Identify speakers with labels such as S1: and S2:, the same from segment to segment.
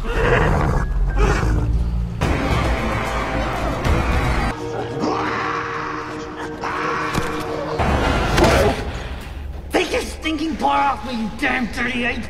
S1: Take your stinking paw off me, you damn dirty ape!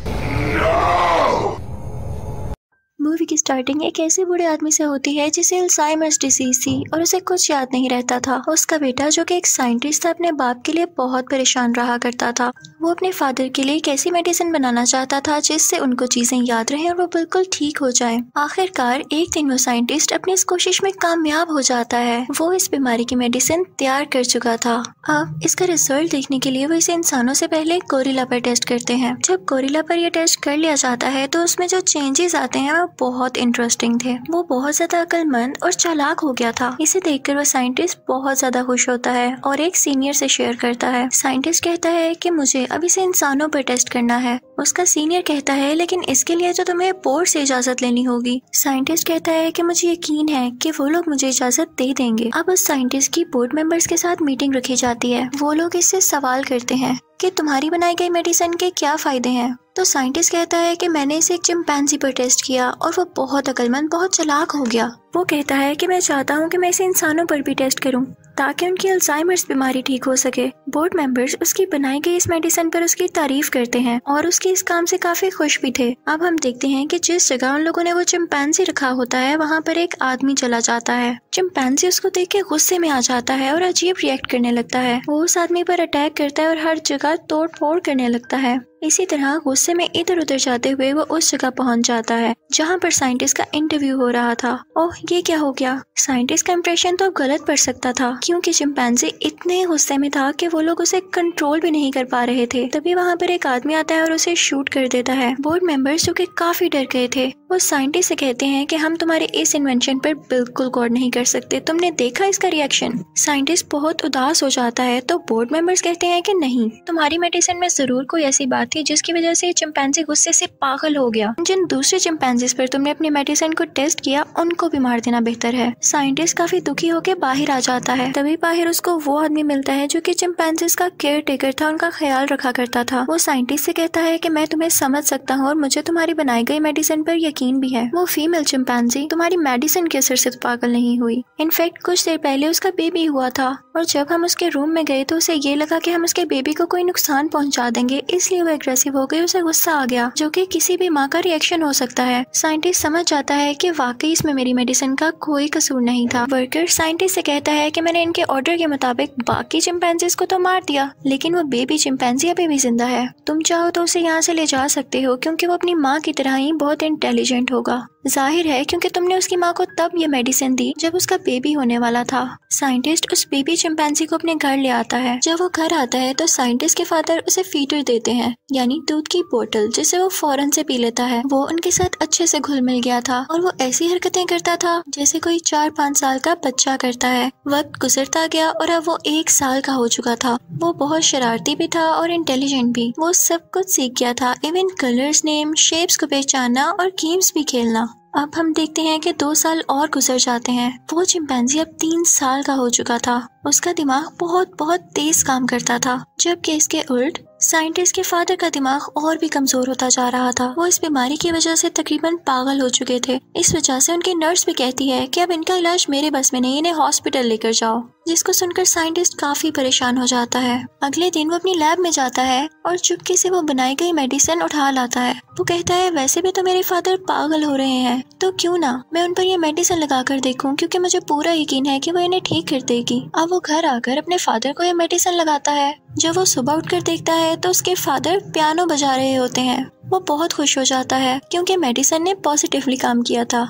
S2: Movie की starting एक ऐसे बूढ़े आदमी से होती है जिसे अल्जाइमर्स डिजीज थी और उसे कुछ याद नहीं रहता था। उसका बेटा जो कि एक साइंटिस्ट था अपने बाप के लिए बहुत परेशान रहा करता था। वो अपने फादर के लिए एक ऐसी मेडिसिन बनाना चाहता था जिससे उनको चीजें याद रहें और वो बिल्कुल ठीक हो जाए। आखिरकार एक दिन वो साइंटिस्ट अपनी इस कोशिश में कामयाब हो जाता है। वो इस बीमारी की मेडिसिन तैयार कर चुका था। अब इसका रिजल्ट देखने के लिए वो इसे इंसानों से पहले गोरिल्ला पर टेस्ट करते हैं। जब गोरिल्ला पर यह टेस्ट कर लिया जाता है तो उसमें जो चेंजेस आते हैं वो बहुत इंटरेस्टिंग थे। वो बहुत ज्यादा अक्लमंद और चालाक हो गया था। इसे देखकर वो साइंटिस्ट बहुत ज्यादा खुश होता है और एक सीनियर से शेयर करता है। साइंटिस्ट कहता है कि मुझे अब इसे इंसानों पर टेस्ट करना है। उसका सीनियर कहता है लेकिन इसके लिए तो तुम्हें बोर्ड से इजाजत लेनी होगी। साइंटिस्ट कहता है कि मुझे यकीन है कि वो लोग मुझे इजाजत दे देंगे। अब उस साइंटिस्ट की बोर्ड मेंबर्स के साथ मीटिंग रखी जाती है। वो लोग इससे सवाल करते हैं कि तुम्हारी बनाई गई मेडिसिन के क्या फायदे हैं। तो साइंटिस्ट कहता है कि मैंने इसे एक चिंपैंजी पर टेस्ट किया और वो बहुत अक्लमंद, बहुत चालाक हो गया। वो कहता है कि मैं चाहता हूँ कि मैं इसे इंसानों पर भी टेस्ट करूँ ताकि उनकी अल्जाइमर्स बीमारी ठीक हो सके। बोर्ड मेंबर्स उसकी बनाई गई इस मेडिसिन पर उसकी तारीफ करते हैं और उसके इस काम से काफी खुश भी थे। अब हम देखते हैं कि जिस जगह उन लोगों ने वो चिंपैंजी रखा होता है वहाँ पर एक आदमी चला जाता है। चिंपैंजी उसको देख के गुस्से में आ जाता है और अजीब रिएक्ट करने लगता है। वो उस आदमी पर अटैक करता है और हर जगह तोड़ फोड़ करने लगता है। इसी तरह गुस्से में इधर उधर जाते हुए वो उस जगह पहुंच जाता है जहां पर साइंटिस्ट का इंटरव्यू हो रहा था। ओह, ये क्या हो गया? साइंटिस्ट का इंप्रेशन तो गलत पड़ सकता था क्योंकि चिंपैंजी इतने गुस्से में था कि वो लोग उसे कंट्रोल भी नहीं कर पा रहे थे। तभी वहां पर एक आदमी आता है और उसे शूट कर देता है। बोर्ड मेंबर्स जो कि काफी डर गए थे वो साइंटिस्ट से कहते हैं कि हम तुम्हारे इस इन्वेंशन पर बिल्कुल गौर नहीं कर सकते। तुमने देखा इसका रिएक्शन? साइंटिस्ट बहुत उदास हो जाता है तो बोर्ड मेंबर्स कहते हैं कि नहीं, तुम्हारी मेडिसिन में जरूर कोई ऐसी बात थी जिसकी वजह से चिंपैंजी गुस्से से पागल हो गया। जिन दूसरे चिंपैंजीज पर तुमने अपनी मेडिसिन को टेस्ट किया उनको भी मार देना बेहतर है। साइंटिस्ट काफी दुखी होकर बाहर आ जाता है। तभी बाहर उसको वो आदमी मिलता है जो कि चिंपैंजीज का केयर टेकर था, उनका ख्याल रखा करता था। वो साइंटिस्ट से कहता है कि मैं तुम्हें समझ सकता हूँ और मुझे तुम्हारी बनाई गई मेडिसिन पर यकीन भी है। वो फीमेल चिंपैंजी तुम्हारी मेडिसिन के असर से तो पागल नहीं हुई। इनफैक्ट कुछ देर पहले उसका बेबी हुआ था और जब हम उसके रूम में गए तो उसे ये लगा कि हम उसके बेबी को कोई नुकसान पहुंचा देंगे, इसलिए वो एग्रेसिव हो गई, उसे गुस्सा आ गया जो कि किसी भी माँ का रिएक्शन हो सकता है। साइंटिस्ट समझ जाता है कि वाकई इसमें मेरी मेडिसिन का कोई कसूर नहीं था। वर्कर साइंटिस्ट से कहता है कि मैंने इनके ऑर्डर के मुताबिक बाकी चिंपैंजीज को तो मार दिया लेकिन वो बेबी चिंपैंजी अभी भी जिंदा है। तुम चाहो तो उसे यहाँ से ले जा सकते हो क्योंकि वो अपनी माँ की तरह ही बहुत इंटेलिजेंट होगा। जाहिर है क्योंकि तुमने उसकी माँ को तब ये मेडिसिन दी जब उसका बेबी होने वाला था। साइंटिस्ट उस बेबी चिंपैंजी को अपने घर ले आता है। जब वो घर आता है तो साइंटिस्ट के फादर उसे फीडर देते हैं, यानी दूध की बोतल, जिसे वो फौरन से पी लेता है। वो उनके साथ अच्छे से घुल मिल गया था और वो ऐसी हरकतें करता था जैसे कोई 4-5 साल का बच्चा करता है। वक्त गुजरता गया और अब वो 1 साल का हो चुका था। वो बहुत शरारती भी था और इंटेलिजेंट भी। वो सब कुछ सीख गया था, इवन कलर्स, नेम, शेप्स को पहचानना और गेम्स भी खेलना। अब हम देखते हैं कि 2 साल और गुजर जाते हैं। वो चिंपैंजी अब 3 साल का हो चुका था। उसका दिमाग बहुत तेज काम करता था, जबकि इसके उल्ट साइंटिस्ट के फादर का दिमाग और भी कमजोर होता जा रहा था। वो इस बीमारी की वजह से तकरीबन पागल हो चुके थे। इस वजह से उनकी नर्स भी कहती है कि अब इनका इलाज मेरे बस में नहीं, इन्हें हॉस्पिटल लेकर जाओ। जिसको सुनकर साइंटिस्ट काफी परेशान हो जाता है। अगले दिन वो अपनी लैब में जाता है और चुपके से वो बनाई गई मेडिसिन उठा लाता है। वो कहता है वैसे भी तो मेरे फादर पागल हो रहे हैं तो क्यों ना मैं उन पर ये मेडिसिन लगा कर देखूं क्योंकि मुझे पूरा यकीन है कि वो इन्हें ठीक कर देगी। अब वो घर आकर अपने फादर को ये मेडिसिन लगाता है। जब वो सुबह उठकर देखता है तो उसके फादर पियानो बजा रहे होते हैं। वो बहुत खुश हो जाता है क्योंकि मेडिसिन ने पॉजिटिवली काम किया था।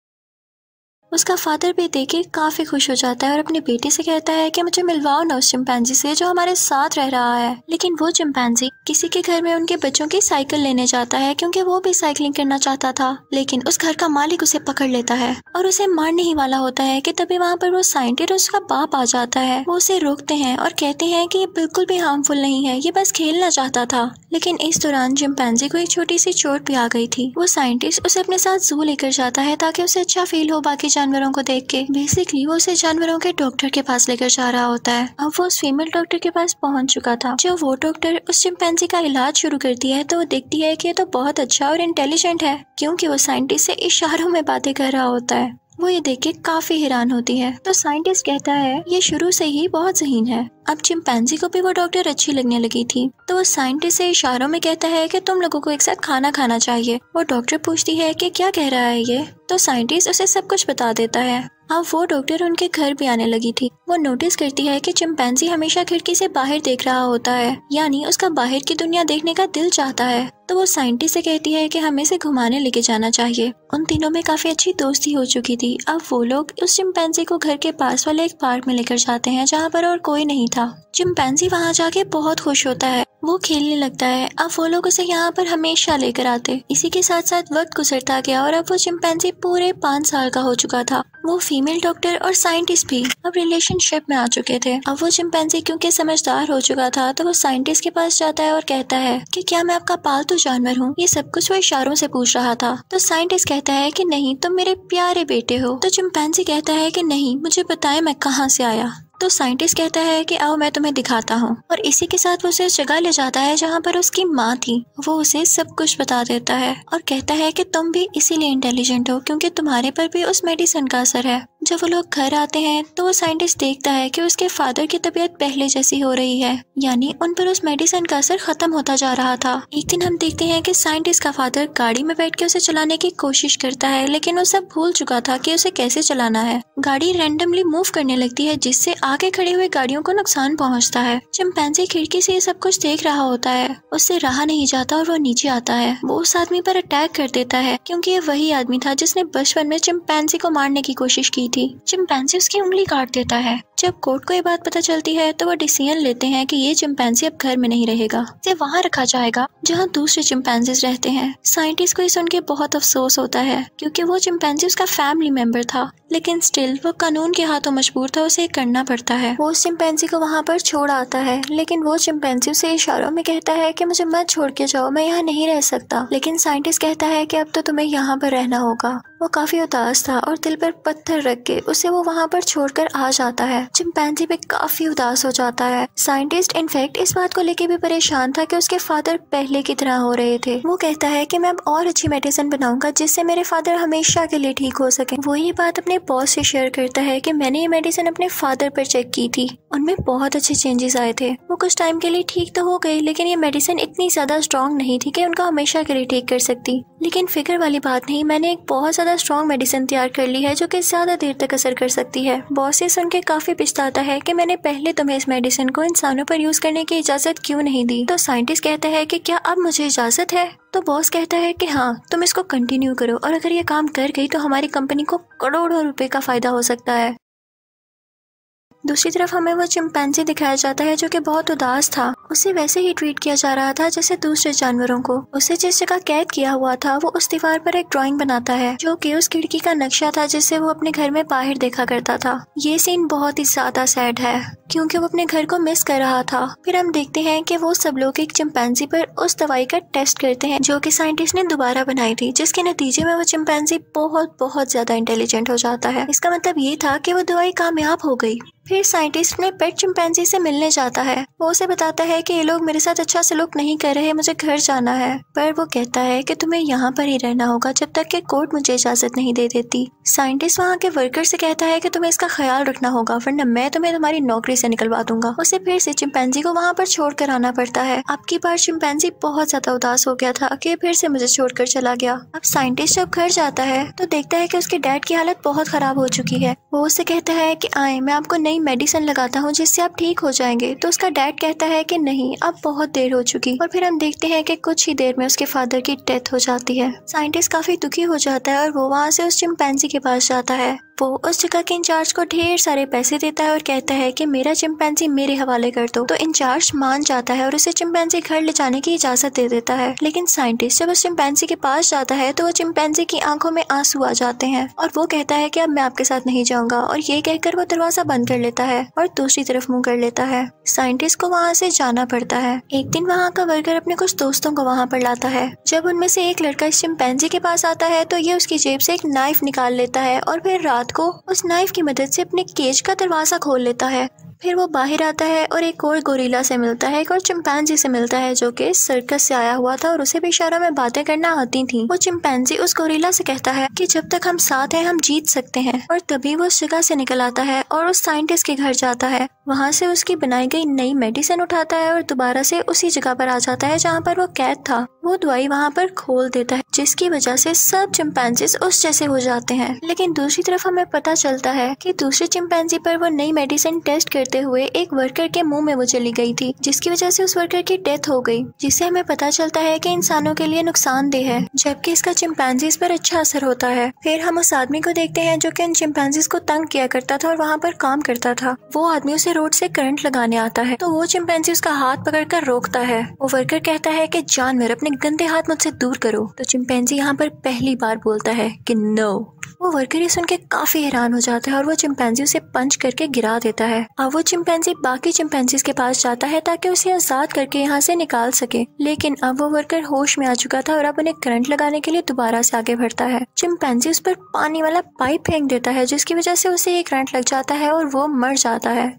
S2: उसका फादर भी देखे काफी खुश हो जाता है और अपने बेटे से कहता है कि मुझे मिलवाओ ना उस चिंपैंजी से जो हमारे साथ रह रहा है। लेकिन वो चिंपैंजी किसी के घर में उनके बच्चों की साइकिल लेने जाता है क्योंकि वो भी साइकिलिंग करना चाहता था। लेकिन उस घर का मालिक उसे पकड़ लेता है और उसे मारने ही वाला होता है कि तभी वहाँ पर वो साइंटिस्ट और उसका बाप आ जाता है। वो उसे रोकते हैं और कहते हैं कि ये बिल्कुल भी हार्मफुल नहीं है, ये बस खेलना चाहता था। लेकिन इस दौरान चिंपैंजी को एक छोटी सी चोट भी आ गई थी। वो साइंटिस्ट उसे अपने साथ जू लेकर जाता है ताकि उसे अच्छा फील हो बाकी जानवरों को देख के बेसिकली वो उसे जानवरों के डॉक्टर के पास लेकर जा रहा होता है। अब वो उस फीमेल डॉक्टर के पास पहुंच चुका था। जो वो डॉक्टर उस चिंपैंजी का इलाज शुरू करती है तो वो देखती है कि ये तो बहुत अच्छा और इंटेलिजेंट है, क्योंकि वो साइंटिस्ट से इशारों में बातें कर रहा होता है। वो ये देख के काफी हैरान होती है। तो साइंटिस्ट कहता है ये शुरू से ही बहुत ज़हीन है। अब चिंपैंजी को भी वो डॉक्टर अच्छी लगने लगी थी, तो वो साइंटिस्ट से इशारों में कहता है कि तुम लोगों को एक साथ खाना खाना चाहिए। वो डॉक्टर पूछती है कि क्या कह रहा है ये, तो साइंटिस्ट उसे सब कुछ बता देता है। अब वो डॉक्टर उनके घर भी आने लगी थी। वो नोटिस करती है कि चिंपैंजी हमेशा खिड़की से बाहर देख रहा होता है, यानी उसका बाहर की दुनिया देखने का दिल चाहता है। तो वो साइंटिस्ट से कहती है कि हमें इसे घुमाने लेके जाना चाहिए। उन तीनों में काफी अच्छी दोस्ती हो चुकी थी। अब वो लोग उस चिंपैंजी को घर के पास वाले एक पार्क में लेकर जाते हैं जहाँ पर और कोई नहीं था। चिंपैंजी वहाँ जाके बहुत खुश होता है, वो खेलने लगता है। अब वो लोग उसे यहाँ पर हमेशा लेकर आते। इसी के साथ साथ वक्त गुजरता गया और अब वो चिंपैंजी पूरे 5 साल का हो चुका था। वो फीमेल डॉक्टर और साइंटिस्ट भी अब रिलेशनशिप में आ चुके थे। अब वो चिंपैंजी क्योंकि समझदार हो चुका था तो वो साइंटिस्ट के पास जाता है और कहता है कि क्या मैं आपका पालतू जानवर हूँ। ये सब कुछ वो इशारों से पूछ रहा था। तो साइंटिस्ट कहता है कि नहीं, तुम मेरे प्यारे बेटे हो। तो चिंपैंजी कहता है कि नहीं, मुझे बताएं मैं कहाँ से आया। तो साइंटिस्ट कहता है कि आओ मैं तुम्हें दिखाता हूँ, और इसी के साथ वो उसे उस जगह ले जाता है जहाँ पर उसकी माँ थी। वो उसे सब कुछ बता देता है और कहता है कि तुम भी इसीलिए इंटेलिजेंट हो क्योंकि तुम्हारे पर भी उस मेडिसिन का असर है। जब वो लोग घर आते हैं तो वो साइंटिस्ट देखता है कि उसके फादर की तबीयत पहले जैसी हो रही है, यानी उन पर उस मेडिसिन का असर खत्म होता जा रहा था। एक दिन हम देखते हैं कि साइंटिस्ट का फादर गाड़ी में बैठ के उसे चलाने की कोशिश करता है, लेकिन वो सब भूल चुका था कि उसे कैसे चलाना है। गाड़ी रैंडमली मूव करने लगती है जिससे आगे खड़ी हुई गाड़ियों को नुकसान पहुंचता है। चिंपैंजी खिड़की से ये सब कुछ देख रहा होता है, उससे रहा नहीं जाता और वो नीचे आता है। वो उस आदमी पर अटैक कर देता है क्योंकि ये वही आदमी था जिसने बचपन में चिंपैंजी को मारने की कोशिश की थी। चिंपैंजी उसकी उंगली काट देता है। जब कोर्ट को ये बात पता चलती है तो वो डिसीजन लेते हैं कि ये चिंपैंजी अब घर में नहीं रहेगा, इसे वहाँ रखा जाएगा जहाँ दूसरे चिंपैंजीज रहते हैं। साइंटिस्ट को ये सुन के बहुत अफसोस होता है क्योंकि वो चिंपैंजी उसका फैमिली मेंबर था, लेकिन स्टिल वो कानून के हाथों मजबूर था, उसे करना पड़ता है। वो उस चिंपैंजी को वहाँ पर छोड़ आता है, लेकिन वो चिंपैंजी उसे इशारों में कहता है कि मुझे मत छोड़ के जाओ, मैं यहाँ नहीं रह सकता। लेकिन साइंटिस्ट कहता है कि अब तो तुम्हें यहाँ पर रहना होगा। वो काफी उदास था और दिल पर पत्थर रख के उसे वो वहाँ पर छोड़कर आ जाता है। चिंपैंजी भी काफी उदास हो जाता है। साइंटिस्ट इनफैक्ट इस बात को लेके भी परेशान था कि उसके फादर पहले की तरह हो रहे थे। वो कहता है कि मैं अब और अच्छी मेडिसिन बनाऊंगा जिससे मेरे फादर हमेशा के लिए ठीक हो सके। वो ये बात अपने बॉस से शेयर करता है कि मैंने ये मेडिसिन अपने फादर पर चेक की थी, उनमें बहुत अच्छे चेंजेस आए थे। वो कुछ टाइम के लिए ठीक तो हो गई, लेकिन ये मेडिसिन इतनी ज्यादा स्ट्रॉन्ग नहीं थी कि उनको हमेशा के लिए ठीक कर सकती। लेकिन फिक्र वाली बात नहीं, मैंने एक बहुत ज्यादा स्ट्रॉन्ग मेडिसिन तैयार कर ली है जो कि ज्यादा देर तक असर कर सकती है। बॉस ये सुन के काफी पछताता है कि मैंने पहले तुम्हें इस मेडिसिन को इंसानों पर यूज करने की इजाजत क्यों नहीं दी। तो साइंटिस्ट कहता है कि क्या अब मुझे इजाजत है। तो बॉस कहता है कि हाँ, तुम इसको कंटिन्यू करो और अगर ये काम कर गई तो हमारी कंपनी को करोड़ों रुपए का फायदा हो सकता है। दूसरी तरफ हमें वो चिंपैंजी दिखाया जाता है जो कि बहुत उदास था। उसे वैसे ही ट्रीट किया जा रहा था जैसे दूसरे जानवरों को। उसे जिस जगह कैद किया हुआ था वो उस दीवार पर एक ड्राइंग बनाता है जो कि उस खिड़की का नक्शा था जिससे वो अपने घर में बाहर देखा करता था। ये सीन बहुत ही ज्यादा सैड है क्योंकि वो अपने घर को मिस कर रहा था। फिर हम देखते हैं कि वो सब लोग एक चिंपैंजी पर उस दवाई का टेस्ट करते हैं जो कि साइंटिस्ट ने दोबारा बनाई थी, जिसके नतीजे में वो चिंपैंजी बहुत ज्यादा इंटेलिजेंट हो जाता है। इसका मतलब ये था कि वो दवाई कामयाब हो गई। फिर साइंटिस्ट अपने पेट चिंपैंजी से मिलने जाता है। वो उसे बताता है कि ये लोग मेरे साथ अच्छा सलूक नहीं कर रहे, मुझे घर जाना है। पर वो कहता है कि तुम्हें यहाँ पर ही रहना होगा जब तक कि कोर्ट मुझे इजाजत नहीं दे देती। साइंटिस्ट वहाँ के वर्कर से कहता है कि तुम्हें इसका ख्याल रखना होगा वरना मैं तुम्हें तुम्हारी नौकरी से निकलवा दूंगा। उसे फिर से चिंपैंजी को वहाँ पर छोड़ कर आना पड़ता है। अब की बार चिंपैंजी बहुत ज्यादा उदास हो गया था कि फिर से मुझे छोड़कर चला गया। अब साइंटिस्ट जब घर जाता है तो देखता है कि उसके डैड की हालत बहुत खराब हो चुकी है। वो उसे कहता है कि आए, मैं आपको नई मेडिसिन लगाता हूँ जिससे आप ठीक हो जाएंगे। तो उसका डैड कहता है कि नहीं, अब बहुत देर हो चुकी। और फिर हम देखते हैं कि कुछ ही देर में उसके फादर की डेथ हो जाती है। साइंटिस्ट काफी दुखी हो जाता है और वो वहाँ से उस चिंपैंजी के पास जाता है। वो उस जगह के इंचार्ज को ढेर सारे पैसे देता है और कहता है कि मेरा चिंपैंजी मेरे हवाले कर दो। तो इंचार्ज मान जाता है और उसे चिंपैंजी घर ले जाने की इजाजत दे देता है। लेकिन साइंटिस्ट जब उस चिंपैंजी के पास जाता है तो वो चिंपैंजी की आंखों में आंसू आ जाते हैं और वो कहता है कि अब मैं आपके साथ नहीं जाऊंगा, और ये कहकर वो दरवाजा बंद कर लेता है और दूसरी तरफ मुंह कर लेता है। साइंटिस्ट को वहाँ से जाना पड़ता है। एक दिन वहाँ का वर्कर अपने कुछ दोस्तों को वहाँ पर लाता है। जब उनमें से एक लड़का इस चिंपैंजी के पास आता है तो ये उसकी जेब से एक नाइफ निकाल लेता है और फिर रात रात को उस नाइफ की मदद से अपने केज का दरवाजा खोल लेता है। फिर वो बाहर आता है और एक और गोरिल्ला से मिलता है, एक और चिंपैंजी से मिलता है जो कि सर्कस से आया हुआ था और उसे भी इशारों में बातें करना आती थी। वो चिंपैंजी उस गोरिल्ला से कहता है कि जब तक हम साथ हैं हम जीत सकते हैं। और तभी वो उस जगह से निकल आता है और उस साइंटिस्ट के घर जाता है। वहाँ से उसकी बनाई गई नई मेडिसिन उठाता है और दोबारा से उसी जगह पर आ जाता है जहाँ पर वो कैद था। वो दवाई वहाँ पर खोल देता है जिसकी वजह से सब चिंपैंजीज उस जैसे हो जाते हैं। लेकिन दूसरी तरफ हमें पता चलता है कि दूसरे चिंपैंजी पर वो नई मेडिसिन टेस्ट करते हुए एक वर्कर के मुंह में वो चली गई थी, जिसकी वजह से उस वर्कर की डेथ हो गई, जिससे हमें पता चलता है कि इंसानों के लिए नुकसानदेह है जबकि इसका चिंपैंजीज पर अच्छा असर होता है। फिर हम उस आदमी को देखते हैं जो कि उन चिंपैंजीज को तंग किया करता था और वहाँ पर काम करता था। वो आदमी उसे रोड से करंट लगाने आता है तो वो चिंपैंजी उसका हाथ पकड़कर रोकता है। वो वर्कर कहता है कि जानवर अपने गंदे हाथ मुझसे दूर करो। तो चिंपैंजी यहाँ पर पहली बार बोलता है कि नो। वो वर्कर ये सुन के काफी हैरान हो जाता है और वो चिंपैंजी उसे पंच करके गिरा देता है। अब वो चिंपैंजी बाकी चिंपैंजीज के पास जाता है ताकि उसे आजाद करके यहाँ से निकाल सके, लेकिन अब वो वर्कर होश में आ चुका था और अब उन्हें करंट लगाने के लिए दोबारा से आगे बढ़ता है। चिंपैंजी उस पर पानी वाला पाइप फेंक देता है जिसकी वजह से उसे एक करंट लग जाता है और वो मर जाता है।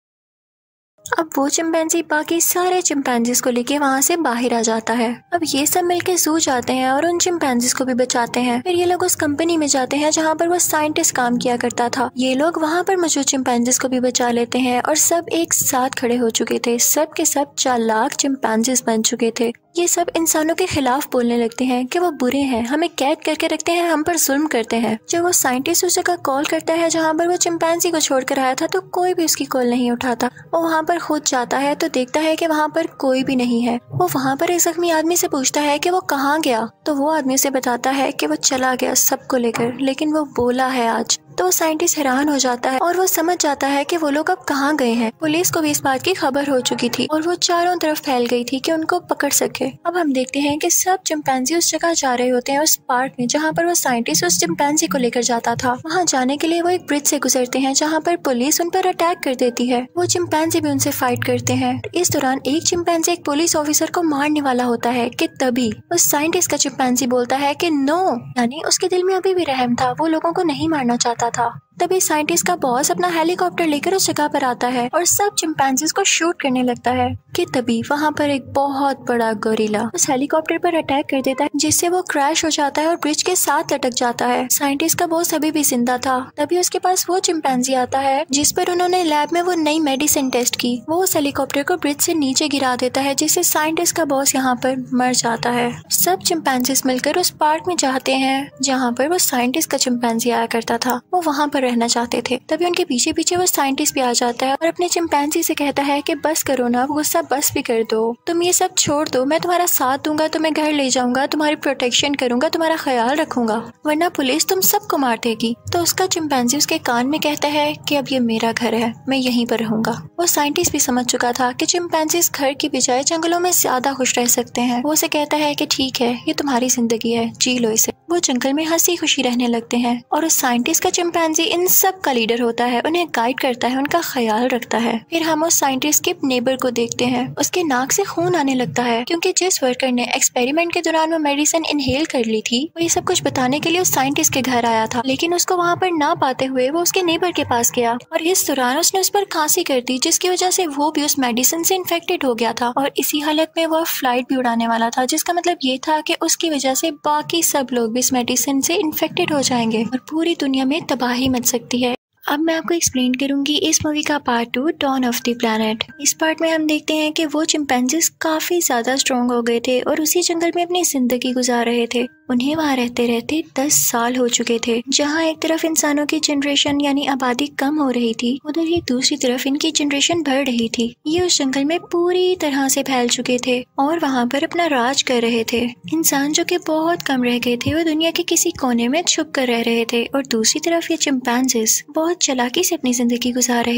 S2: अब वो चिंपैंजी बाकी सारे चिंपैंजीज को लेके वहाँ से बाहर आ जाता है। अब ये सब मिलके जू जाते हैं और उन चिंपैंजीज को भी बचाते हैं। फिर ये लोग उस कंपनी में जाते हैं जहाँ पर वो साइंटिस्ट काम किया करता था। ये लोग वहाँ पर मौजूद चिंपैंजीज को भी बचा लेते हैं और सब एक साथ खड़े हो चुके थे। सब के सब चालाक चिंपैंजीज बन चुके थे। ये सब इंसानों के खिलाफ बोलने लगते हैं कि वो बुरे हैं, हमें कैद करके रखते हैं, हम पर जुल्म करते हैं। जब वो साइंटिस्ट उस जगह कॉल करता है जहाँ पर वो चिंपैंजी को छोड़कर आया था तो कोई भी उसकी कॉल नहीं उठाता। वो वहाँ पर खुद जाता है तो देखता है कि वहाँ पर कोई भी नहीं है। वो वहाँ पर एक जख्मी आदमी से पूछता है कि वो कहाँ गया, तो वो आदमी उसे बताता है कि वो चला गया सबको लेकर, लेकिन वो बोला है आज। तो साइंटिस्ट हैरान हो जाता है और वो समझ जाता है कि वो लोग अब कहाँ गए हैं। पुलिस को भी इस बात की खबर हो चुकी थी और वो चारों तरफ फैल गई थी कि उनको पकड़ सके। अब हम देखते हैं कि सब चिंपैंजी उस जगह जा रहे होते हैं, उस पार्क में जहाँ पर वो साइंटिस्ट उस चिंपैंजी को लेकर जाता था। वहाँ जाने के लिए वो एक ब्रिज से गुजरते हैं जहाँ पर पुलिस उन पर अटैक कर देती है। वो चिंपैंजी भी उनसे फाइट करते हैं। इस दौरान एक चिंपैंजी एक पुलिस ऑफिसर को मारने वाला होता है कि तभी उस साइंटिस्ट का चिंपैंजी बोलता है कि नो, यानी उसके दिल में अभी भी रहम था, वो लोगों को नहीं मारना चाहता था। तभी साइंटिस्ट का बॉस अपना हेलीकॉप्टर लेकर उस जगह पर आता है और सब चिंपैंजीज को शूट करने लगता है कि तभी वहाँ पर एक बहुत बड़ा गोरिल्ला उस हेलीकॉप्टर पर अटैक कर देता है जिससे वो क्रैश हो जाता है और ब्रिज के साथ लटक जाता है। साइंटिस्ट का बॉस अभी भी जिंदा था। तभी उसके पास वो चिंपैंजी आता है जिस पर उन्होंने लैब में वो नई मेडिसिन टेस्ट की। वो उस हेलीकॉप्टर को ब्रिज से नीचे गिरा देता है जिससे साइंटिस्ट का बॉस यहाँ पर मर जाता है। सब चिंपैंजीज मिलकर उस पार्क में जाते हैं जहाँ पर वो साइंटिस्ट का चिंपैंजी आया करता था। वो वहाँ पर रहना चाहते थे। तभी उनके पीछे पीछे वो साइंटिस्ट भी आ जाता है और अपने चिंपैंजी से कहता है कि बस करो ना, गुस्सा बस भी कर दो, तुम ये सब छोड़ दो, मैं तुम्हारा साथ दूंगा, तुम्हें घर ले जाऊंगा, तुम्हारी प्रोटेक्शन करूंगा, तुम्हारा ख्याल रखूंगा, वरना पुलिस तुम सबको मार देगी। तो उसका चिंपैंजी उसके कान में कहता है कि अब ये मेरा घर है, मैं यहीं पर रहूंगा। वो साइंटिस्ट भी समझ चुका था कि चिंपैंजी इस घर की बजाय जंगलों में ज्यादा खुश रह सकते हैं। वो उसे कहता है कि ठीक है, ये तुम्हारी जिंदगी है, जी लो इसे। वो जंगल में हंसी खुशी रहने लगते हैं और उस साइंटिस्ट का चिंपैंजी इन सब का लीडर होता है, उन्हें गाइड करता है, उनका ख्याल रखता है। फिर हम उस साइंटिस्ट के नेबर को देखते हैं। उसके नाक से खून आने लगता है क्योंकि जिस वर्कर ने एक्सपेरिमेंट के दौरान वो मेडिसिन इनहेल कर ली थी वो ये सब कुछ बताने के लिए उस साइंटिस्ट के घर आया था, लेकिन उसको वहाँ पर ना पाते हुए वो उसके नेबर के पास गया और इस दौरान उसने उस पर खांसी कर दी जिसकी वजह से वो भी उस मेडिसिन से इन्फेक्टेड हो गया था और इसी हालत में वो फ्लाइट भी उड़ाने वाला था, जिसका मतलब ये था कि उसकी वजह से बाकी सब लोग भी इस मेडिसिन से इन्फेक्टेड हो जाएंगे और पूरी दुनिया में तबाही मच सकती है। अब मैं आपको एक्सप्लेन करूंगी इस मूवी का part 2 Dawn of the Planet. इस पार्ट में हम देखते हैं कि वो चिंपैंजीज काफी ज्यादा स्ट्रॉन्ग हो गए थे और उसी जंगल में अपनी जिंदगी गुजार रहे थे। उन्हें वहाँ रहते रहते 10 साल हो चुके थे। जहाँ एक तरफ इंसानों की जनरेशन यानी आबादी कम हो रही थी, उधर ही दूसरी तरफ इनकी जनरेशन बढ़ रही थी। ये उस जंगल में पूरी तरह से फैल चुके थे और वहाँ पर अपना राज कर रहे थे। इंसान जो कि बहुत कम रह गए थे वो दुनिया के किसी कोने में छुप कर रह रहे थे और दूसरी तरफ ये चिंपैंजीज बहुत चालाकी से अपनी जिंदगी गुजार रहे थे।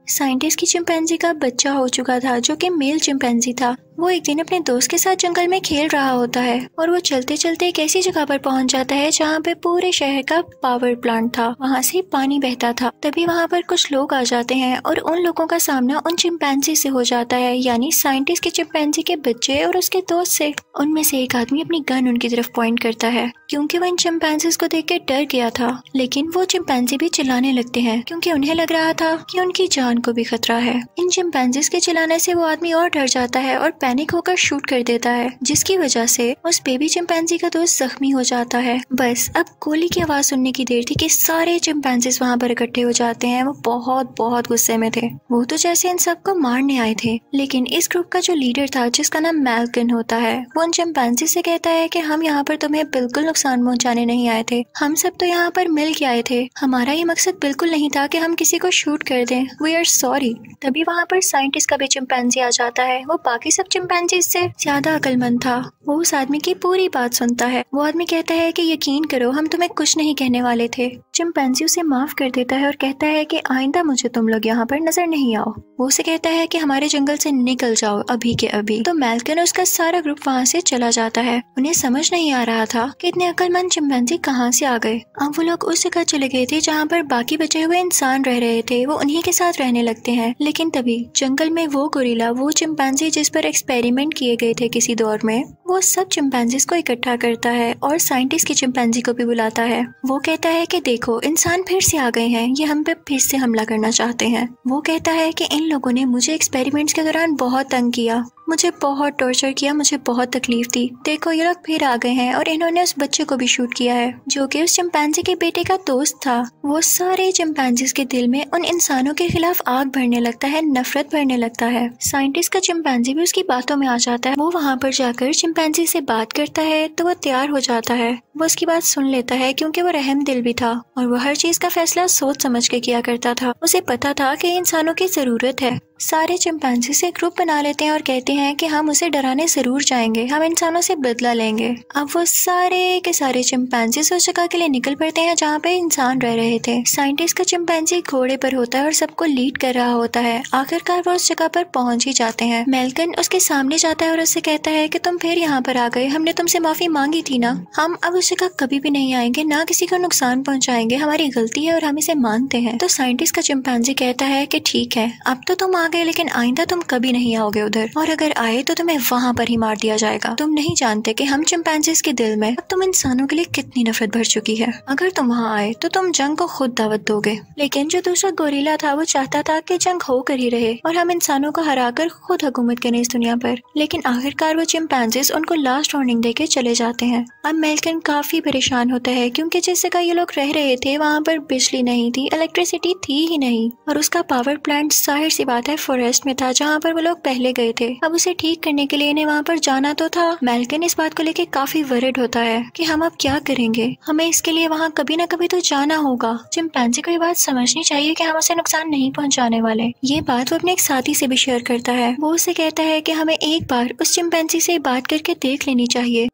S2: साइंटिस्ट की चिंपैंजी का बच्चा हो चुका था जो कि मेल चिंपैंजी था। वो एक दिन अपने दोस्त के साथ जंगल में खेल रहा होता है और वो चलते चलते एक ऐसी जगह पर पहुंच जाता है जहाँ पे पूरे शहर का पावर प्लांट था, वहाँ से पानी बहता था। तभी वहाँ पर कुछ लोग आ जाते हैं और उन लोगों का सामना उन चिंपैंजी से हो जाता है, यानी साइंटिस्ट के चिंपैंजी के बच्चे और उसके दोस्त से। उनमें से एक आदमी अपनी गन उनकी तरफ पॉइंट करता है क्योंकि वो इन चिंपैंजीज को देख के डर गया था, लेकिन वो चिंपैंजी भी चिल्लाने लगते हैं क्योंकि उन्हें लग रहा था कि उनकी जान को भी खतरा है। इन चिंपैंजीज के चिल्लाने से वो आदमी और डर जाता है और पैनिक होकर शूट कर देता है, जिसकी वजह से उस बेबी चिंपैंजी का दोस्त जख्मी हो जाता है। बस अब गोली की आवाज सुनने की देर थी कि सारे चिंपैंजीज वहाँ पर इकट्ठे हो जाते हैं। वो बहुत बहुत गुस्से में थे, वो तो जैसे इन सबको मारने आए थे। लेकिन इस ग्रुप का जो लीडर था जिसका नाम मैल्कन होता है, वो उन चिंपैंजी से कहता है कि हम यहाँ पर तुम्हें बिल्कुल नुकसान पहुँचाने नहीं आए थे, हम सब तो यहाँ पर मिल के आए थे, हमारा ये मकसद बिल्कुल नहीं था कि हम किसी को शूट कर दें, वी आर सॉरी। तभी वहाँ पर साइंटिस्ट का भी चिंपैंजी आ जाता है। वो बाकी सब चिंपैंजी से ज्यादा अक्लमंद था। वो उस आदमी की पूरी बात सुनता है। वो आदमी कहता है कि यकीन करो हम तुम्हें कुछ नहीं कहने वाले थे। चिंपैंजी उसे माफ कर देता है और कहता है कि आइंदा मुझे तुम लोग यहाँ पर नजर नहीं आओ। वो उसे कहता है कि हमारे जंगल से निकल जाओ अभी के अभी। तो मैल्कन और उसका सारा ग्रुप वहाँ से चला जाता है। उन्हें समझ नहीं आ रहा था कि इतने अक्लमंद चिंपैंजी कहाँ से आ गए। अब वो लोग उस जगह चले गए थे जहाँ पर बाकी बचे हुए इंसान रह रहे थे। वो उन्हीं के साथ रहने लगते हैं। लेकिन तभी जंगल में वो गोरिल्ला, वो चिंपैंजी जिस पर एक्सपेरिमेंट किए गए थे किसी दौर में, वो सब चिंपैंजीज को इकट्ठा करता है और साइंटिस्ट की चिंपैंजी को भी बुलाता है। वो कहता है कि देखो इंसान फिर से आ गए हैं, ये हम पे फिर से हमला करना चाहते हैं। वो कहता है कि इन लोगों ने मुझे एक्सपेरिमेंट्स के दौरान बहुत तंग किया, मुझे बहुत टॉर्चर किया, मुझे बहुत तकलीफ दी। देखो ये लोग फिर आ गए हैं और इन्होंने उस बच्चे को भी शूट किया है जो कि उस चिंपैंजी के बेटे का दोस्त था। वो सारे चिंपैंजीज के दिल में उन इंसानों के खिलाफ आग भरने लगता है, नफरत भरने लगता है। साइंटिस्ट का चिंपैंजी भी उसकी बातों में आ जाता है। वो वहाँ पर जाकर चिंपैंजी से बात करता है तो वो तैयार हो जाता है। वो उसकी बात सुन लेता है क्योंकि वो रहम दिल भी था और वो हर चीज का फैसला सोच समझ के किया करता था। उसे पता था कि इंसानों की जरूरत है। सारे चिंपैंजी से ग्रुप बना लेते हैं और कहते हैं कि हम उसे डराने जरूर जाएंगे, हम इंसानों से बदला लेंगे। अब वो सारे के सारे चिंपैंजी उस जगह के लिए निकल पड़ते हैं जहाँ पे इंसान रह रहे थे। साइंटिस्ट का चिंपैंजी घोड़े पर होता है और सबको लीड कर रहा होता है। आखिरकार वो उस जगह पर पहुंच ही जाते हैं। मैल्कन उसके सामने जाता है और उससे कहता है कि तुम फिर यहाँ पर आ गए, हमने तुमसे माफी मांगी थी ना, हम अब उस जगह कभी भी नहीं आएंगे, ना किसी को नुकसान पहुँचाएंगे, हमारी गलती है और हम इसे मानते हैं। तो साइंटिस्ट का चिंपैंजी कहता है कि ठीक है, अब तो तुम आ गए लेकिन आइंदा तुम कभी नहीं आओगे उधर, और अगर आए तो तुम्हें वहाँ पर ही मार दिया जाएगा। तुम नहीं जानते कि हम चिंपैंजीज के दिल में अब तुम इंसानों के लिए कितनी नफरत भर चुकी है। अगर तुम वहाँ आए तो तुम जंग को खुद दावत दोगे। लेकिन जो दूसरा गोरिल्ला था वो चाहता था कि जंग होकर ही रहे और हम इंसानों को हराकर खुद हुकूमत करें इस दुनिया पर। लेकिन आखिरकार वो चिंपैंजीज उनको लास्ट वार्निंग देके चले जाते हैं। अब मैल्कन काफी परेशान होता है क्योंकि जिस जगह ये लोग रह रहे थे वहाँ पर बिजली नहीं थी, इलेक्ट्रिसिटी थी ही नहीं, और उसका पावर प्लांट जाहिर सी बात है फॉरेस्ट में था जहाँ पर वो लोग पहले गए थे। अब उसे ठीक करने के लिए इन्हें वहाँ पर जाना तो था। मैल्कन इस बात को लेके काफी वरिड होता है कि हम अब क्या करेंगे, हमें इसके लिए वहाँ कभी ना कभी तो जाना होगा। चिंपैंजी को ये बात समझनी चाहिए कि हम उसे नुकसान नहीं पहुँचाने वाले। ये बात वो अपने एक साथी से भी शेयर करता है। वो उसे कहता है कि हमें एक बार उस चिंपैंजी से बात करके देख लेनी चाहिए।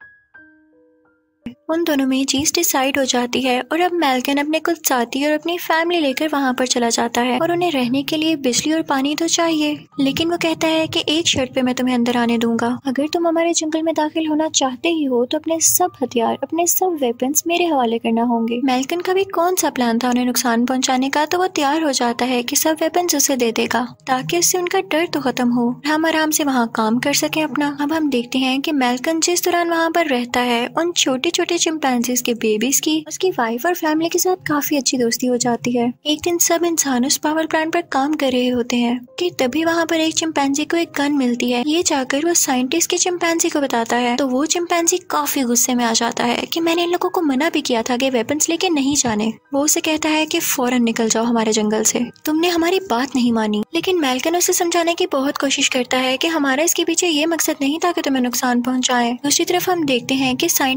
S2: उन दोनों में चीज डिसाइड हो जाती है और अब मैल्कन अपने कुछ साथी और अपनी फैमिली लेकर वहाँ पर चला जाता है और उन्हें रहने के लिए बिजली और पानी तो चाहिए। लेकिन वो कहता है कि एक शर्त पे मैं तुम्हें अंदर आने दूंगा, अगर तुम हमारे जंगल में दाखिल होना चाहते ही हो तो अपने सब हथियार, अपने सब वेपन्स मेरे हवाले करना होंगे। मैल्कन का भी कौन सा प्लान था उन्हें नुकसान पहुँचाने का, तो वो तैयार हो जाता है कि सब वेपन्स उसे दे देगा ताकि उससे उनका डर तो खत्म हो, हम आराम से वहाँ काम कर सके अपना। अब हम देखते हैं कि मैल्कन जिस दौरान वहाँ पर रहता है उन छोटे छोटे चिंपैंजीज के बेबीज की उसकी वाइफ और फैमिली के साथ काफी अच्छी दोस्ती हो जाती है। एक दिन सब इंसान उस पावर प्लांट पर काम कर रहे होते हैं कि तभी वहाँ पर एक चिंपैंजी को एक गन मिलती है। ये जाकर वो साइंटिस्ट के चिंपैंजी को बताता है तो वो चिंपैंजी काफी गुस्से में आ जाता है कि मैंने इन लोगों को मना भी किया था कि वेपन्स लेके नहीं जाने। वो उसे कहता है कि फौरन निकल जाओ हमारे जंगल से, तुमने हमारी बात नहीं मानी। लेकिन मैल्कन उसे समझाने की बहुत कोशिश करता है कि हमारा इसके पीछे ये मकसद नहीं था कि तुम्हें नुकसान पहुँचाए। दूसरी तरफ हम देखते हैं कि साइंटिस्ट के उस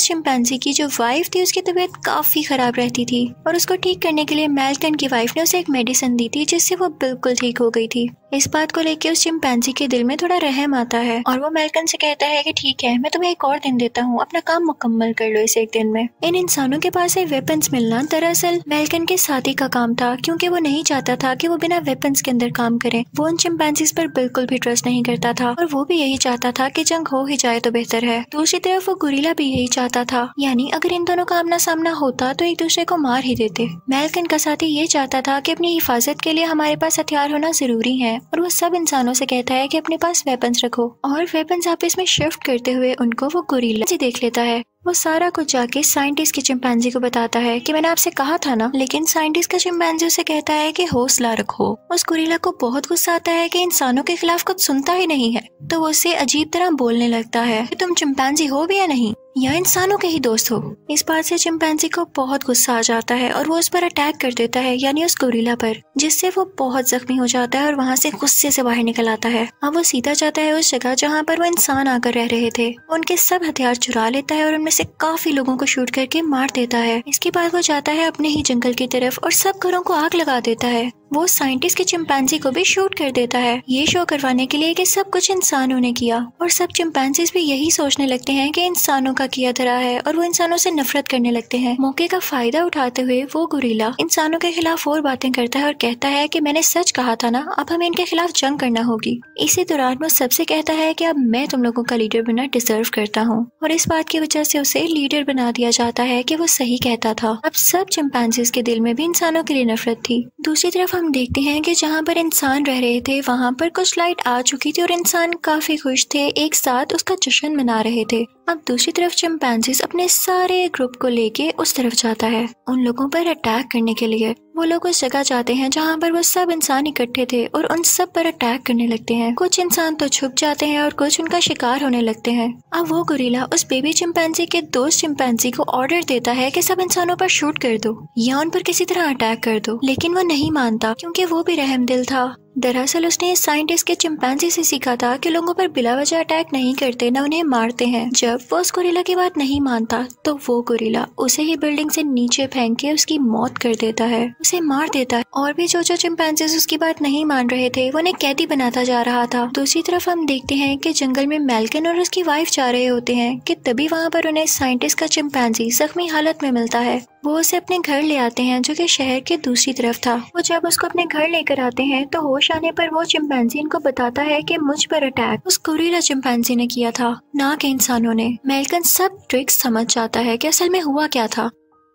S2: चिंपैंजी की जो वाइफ थी उसकी तबीयत काफी खराब रहती थी और उसको ठीक करने के लिए मेल्कन की वाइफ ने उसे एक मेडिसिन दी थी जिससे वो बिल्कुल ठीक हो गई थी। इस बात को लेकर उस चिंपैंजी के दिल में थोड़ा रहम आता है और वो मेल्कन से कहता है कि ठीक है, मैं तुम्हें एक और दिन देता हूँ, अपना काम मुकम्मल कर लो इस एक दिन में। इन इंसानों के पास वेपन्स मिलना दरअसल मेल्कन के साथी का काम था, क्योंकि वो नहीं चाहता था कि वो बिना वेपन्स के अंदर काम करे। वो उन चिंपैंजीज पर बिल्कुल भी ट्रस्ट नहीं करता था और वो भी यही चाहता था कि जंग हो ही जाए तो बेहतर है। दूसरी तरफ वो गोरिल्ला भी यही चाहता था, यानी अगर इन दोनों का आमना सामना होता तो एक दूसरे को मार ही देते। मेल्कन का साथी ये चाहता था कि अपनी हिफाजत के लिए हमारे पास हथियार होना जरूरी है और वो सब इंसानों से कहता है कि अपने पास वेपन्स रखो और वेपन्स आपस में शिफ्ट करते हुए उनको वो गोरिल्ला से देख लेता है। वो सारा कुछ जाके साइंटिस्ट के चिंपैंजी को बताता है कि मैंने आपसे कहा था ना, लेकिन साइंटिस्ट का चिंपैंजी उसे कहता है कि हौसला रखो। उस गोरिल्ला को बहुत गुस्सा आता है कि इंसानों के खिलाफ कुछ सुनता ही नहीं है, तो वो उससे अजीब तरह बोलने लगता है कि तुम चिंपैंजी हो भी या नहीं, या इंसानों के ही दोस्त हो। इस बात से चिंपैंजी को बहुत गुस्सा आ जाता है और वो उस पर अटैक कर देता है, यानी उस गोरिल्ला पर, जिससे वो बहुत जख्मी हो जाता है और वहाँ से गुस्से से बाहर निकल आता है। अब वो सीधा जाता है उस जगह जहाँ पर वो इंसान आकर रह रहे थे। उनके सब हथियार चुरा लेता है और उनमें से काफी लोगों को शूट करके मार देता है। इसके बाद वो जाता है अपने ही जंगल की तरफ और सब घरों को आग लगा देता है। वो साइंटिस्ट के चिंपैंजी को भी शूट कर देता है, ये शो करवाने के लिए कि सब कुछ इंसानों ने किया। और सब चिंपैंजीज भी यही सोचने लगते हैं कि इंसानों का किया धरा है और वो इंसानों से नफरत करने लगते हैं। मौके का फायदा उठाते हुए वो गोरिल्ला इंसानों के खिलाफ और बातें करता है और कहता है कि मैंने सच कहा था ना, अब हमें इनके खिलाफ जंग करना होगी। इसी दौरान वो सबसे कहता है कि अब मैं तुम लोगों का लीडर बनना डिजर्व करता हूँ और इस बात की वजह से उसे लीडर बना दिया जाता है कि वो सही कहता था। अब सब चिंपैंजीज के दिल में भी इंसानों के लिए नफरत थी। दूसरी तरफ हम देखते हैं कि जहाँ पर इंसान रह रहे थे वहाँ पर कुछ लाइट आ चुकी थी और इंसान काफी खुश थे, एक साथ उसका जश्न मना रहे थे। अब दूसरी तरफ चिंपैंजीज अपने सारे ग्रुप को लेके उस तरफ जाता है उन लोगों पर अटैक करने के लिए। वो लोग उस जगह जाते हैं जहाँ पर वो सब इंसान इकट्ठे थे और उन सब पर अटैक करने लगते हैं। कुछ इंसान तो छुप जाते हैं और कुछ उनका शिकार होने लगते हैं। अब वो गोरिल्ला उस बेबी चिंपैंजी के दोस्त चिंपैंजी को ऑर्डर देता है कि सब इंसानों पर शूट कर दो या उन पर किसी तरह अटैक कर दो, लेकिन वो नहीं मानता क्योंकि वो भी रहमदिल था। दरअसल उसने साइंटिस्ट के चिंपैंजी से सीखा था कि लोगों पर बिला वजह अटैक नहीं करते, न उन्हें मारते हैं। जब वो उस गोरिल्ला की बात नहीं मानता तो वो गोरिल्ला उसे ही बिल्डिंग से नीचे फेंक के उसकी मौत कर देता है, उसे मार देता है। और भी जो चिंपैंजीज उसकी बात नहीं मान रहे थे वो उन्हें कैदी बनाता जा रहा था। दूसरी तरफ हम देखते हैं कि जंगल में मेल्कन और उसकी वाइफ जा रहे होते हैं कि तभी वहाँ पर उन्हें साइंटिस्ट का चिंपैंजी जख्मी हालत में मिलता है। वो उसे अपने घर ले आते हैं जो कि शहर के दूसरी तरफ था। वो जब उसको अपने घर लेकर आते हैं तो होश आने पर वो चिंपैंजी इनको बताता है कि मुझ पर अटैक उस गोरिल्ला चिंपैंजी ने किया था, ना कि इंसानों ने। मेल्कन सब ट्रिक्स समझ जाता है कि असल में हुआ क्या था।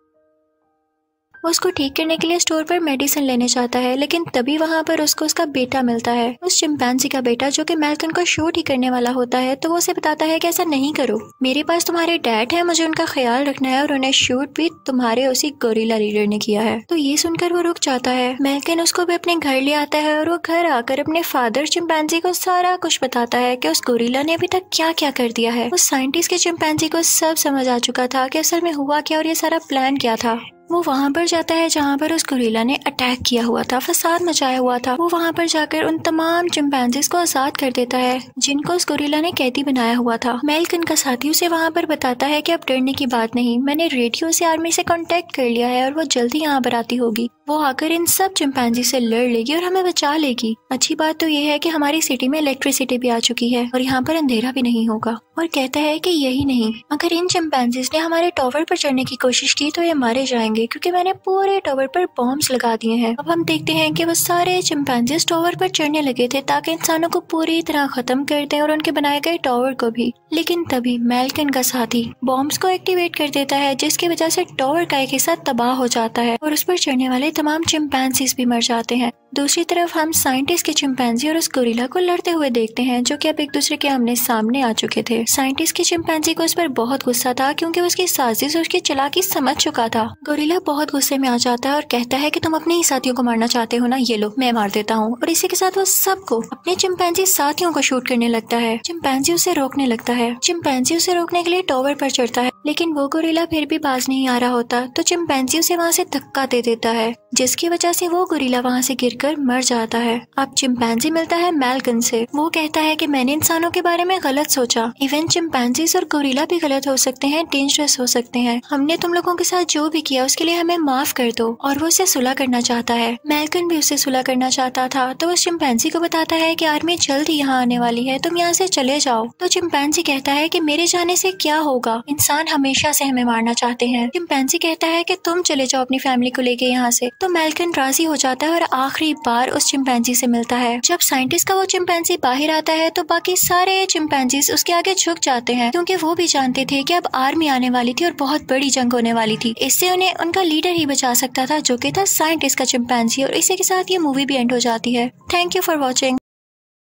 S2: वो उसको ठीक करने के लिए स्टोर पर मेडिसिन लेने जाता है, लेकिन तभी वहाँ पर उसको उसका बेटा मिलता है, उस चिंपैंजी का बेटा जो कि मेल्कन को शूट ही करने वाला होता है। तो वो उसे बताता है कि ऐसा नहीं करो, मेरे पास तुम्हारे डैड है, मुझे उनका ख्याल रखना है और उन्हें शूट भी तुम्हारे उसी गोरिल्ला लीडर ने किया है। तो ये सुनकर वो रुक जाता है। मेल्कन उसको भी अपने घर ले आता है और वो घर आकर अपने फादर चिंपैंजी को सारा कुछ बताता है कि उस गोरिल्ला ने अभी तक क्या क्या कर दिया है। उस साइंटिस्ट के चिंपैंजी को सब समझ आ चुका था कि असल में हुआ क्या और ये सारा प्लान क्या था। वो वहाँ पर जाता है जहाँ पर उस गोरिल्ला ने अटैक किया हुआ था, फसाद मचाया हुआ था। वो वहाँ पर जाकर उन तमाम चिंपैंजीज को आजाद कर देता है जिनको उस गोरिल्ला ने कैदी बनाया हुआ था। मेल्कन का साथी उसे वहाँ पर बताता है कि अब डरने की बात नहीं, मैंने रेडियो से आर्मी से कांटेक्ट कर लिया है और वो जल्दी यहाँ पर आती होगी। वो आकर इन सब चिंपैंजी से लड़ लेगी और हमें बचा लेगी। अच्छी बात तो ये है कि हमारी सिटी में इलेक्ट्रिसिटी भी आ चुकी है और यहाँ पर अंधेरा भी नहीं होगा। और कहता है कि यही नहीं, अगर इन चिंपैंजीज ने हमारे टावर पर चढ़ने की कोशिश की तो ये मारे जाएंगे क्योंकि मैंने पूरे टावर पर बॉम्ब्स लगा दिए हैं। अब हम देखते हैं कि वो सारे चिंपैंजीज टावर पर चढ़ने लगे थे ताकि इंसानों को पूरी तरह खत्म कर दें और उनके बनाए गए टावर को भी। लेकिन तभी मेल्कन का साथी बॉम्ब्स को एक्टिवेट कर देता है जिसकी वजह से टावर का एक हिस्सा तबाह हो जाता है और उस पर चढ़ने वाले तमाम चिंपैंजीज भी मर जाते हैं। दूसरी तरफ हम साइंटिस्ट के चिंपैंजी और उस गोरिल्ला को लड़ते हुए देखते हैं जो कि अब एक दूसरे के आमने सामने आ चुके थे। साइंटिस्ट के चिंपैंजी को इस पर बहुत गुस्सा था क्योंकि उसकी साजिश और उसकी चालाकी समझ चुका था। गोरिल्ला बहुत गुस्से में आ जाता है और कहता है कि तुम अपने ही साथियों को मारना चाहते हो ना, ये लो मैं मार देता हूँ। और इसी के साथ वो सबको अपने चिंपैंजी साथियों को शूट करने लगता है। चिंपैंजी उसे रोकने लगता है। चिंपैंजी उसे रोकने के लिए टावर पर चढ़ता है, लेकिन वो गोरिल्ला फिर भी बाज नहीं आ रहा होता तो चिंपैंजी उसे वहाँ से धक्का दे देता है जिसकी वजह से वो गोरिल्ला वहाँ से गिर देकर मर जाता है। अब चिंपैंजी मिलता है मैल्कन से। वो कहता है कि मैंने इंसानों के बारे में गलत सोचा। इवन चिंपैंजीज और गोरिल्ला भी गलत हो सकते हैं, डेंजरस हो सकते हैं। हमने तुम लोगों के साथ जो भी किया उसके लिए हमें माफ कर दो। और वो उसे सुलह करना चाहता है। मैल्कन भी उसे सुलह करना चाहता था, तो वो चिंपैंजी को बताता है कि आर्मी जल्द ही यहाँ आने वाली है, तुम यहाँ से चले जाओ। तो चिंपैंजी कहता है कि मेरे जाने से क्या होगा, इंसान हमेशा से हमें मारना चाहते हैं। चिंपैंजी कहता है कि तुम चले जाओ अपनी फैमिली को लेके यहाँ से। तो मैल्कन राजी हो जाता है और आखिरी बार उस चिंपैंजी से मिलता है। जब साइंटिस्ट का वो चिंपैंजी बाहर आता है तो बाकी सारे चिंपैंजीज उसके आगे झुक जाते हैं, क्योंकि वो भी जानते थे कि अब आर्मी आने वाली थी और बहुत बड़ी जंग होने वाली थी। इससे उन्हें उनका लीडर ही बचा सकता था, जो कि था साइंटिस्ट का चिंपैंजी। और इसी के साथ ये मूवी भी एंड हो जाती है। Thank you for watching.